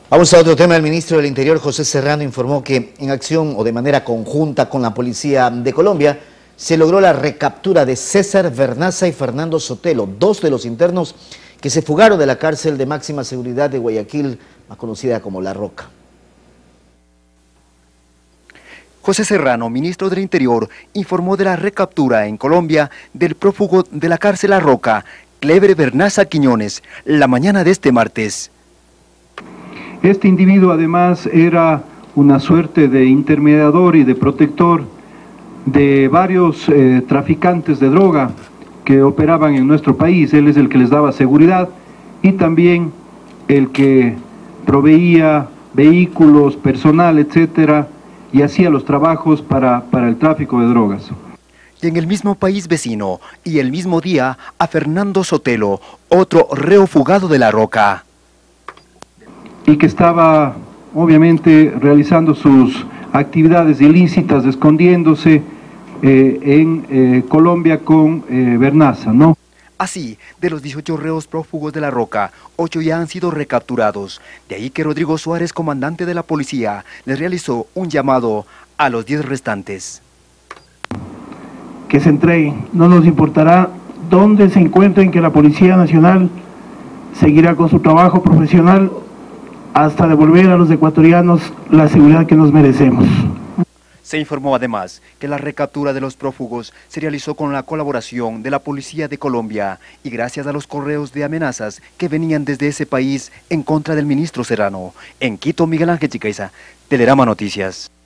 Vamos a otro tema. El ministro del Interior, José Serrano, informó que en acción o de manera conjunta con la Policía de Colombia se logró la recaptura de César Vernaza y Fernando Sotelo, dos de los internos que se fugaron de la cárcel de máxima seguridad de Guayaquil, más conocida como La Roca. José Serrano, ministro del Interior, informó de la recaptura en Colombia del prófugo de la cárcel La Roca, Cleber Vernaza Quiñones, la mañana de este martes. Este individuo además era una suerte de intermediador y de protector de varios traficantes de droga que operaban en nuestro país. Él es el que les daba seguridad y también el que proveía vehículos, personal, etcétera, y hacía los trabajos para el tráfico de drogas. Y en el mismo país vecino y el mismo día a Fernando Sotelo, otro reo fugado de La Roca. Y que estaba obviamente realizando sus actividades ilícitas, escondiéndose en Colombia con Vernaza, ¿no? Así, de los 18 reos prófugos de La Roca, 8 ya han sido recapturados. De ahí que Rodrigo Suárez, comandante de la policía, les realizó un llamado a los 10 restantes. Que se entreguen, no nos importará dónde se encuentren, que la Policía Nacional seguirá con su trabajo profesional hasta devolver a los ecuatorianos la seguridad que nos merecemos. Se informó además que la recaptura de los prófugos se realizó con la colaboración de la Policía de Colombia y gracias a los correos de amenazas que venían desde ese país en contra del ministro Serrano. En Quito, Miguel Ángel Chicaiza, Telerama Noticias.